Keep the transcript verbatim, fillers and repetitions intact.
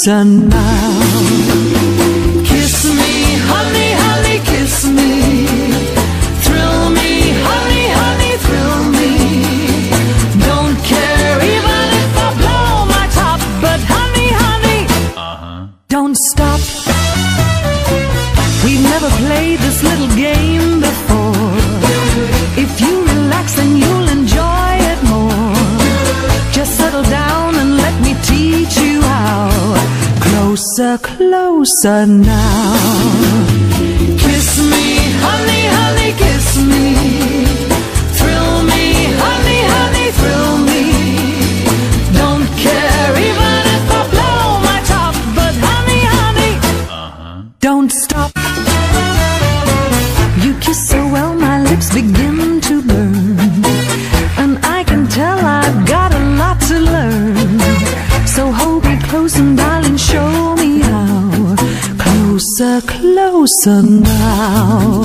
closer now. Kiss me, honey, honey, kiss me. Thrill me, honey, honey, thrill me. Don't care even if I blow my top, but honey, honey, uh-huh. Don't stop. We've never played this little game before. If you relax, then you'll enjoy it more. Just settle down and let me teach you how. Closer, closer now. Kiss me, honey, honey, kiss me. Thrill me, honey, honey, thrill me. Don't care even if I blow my top, but honey, honey, uh-huh. Don't stop. You kiss so well, my lips begin to burn, and I can tell I've got a lot to learn. So hold me close and darling, show me how. Closer, closer now.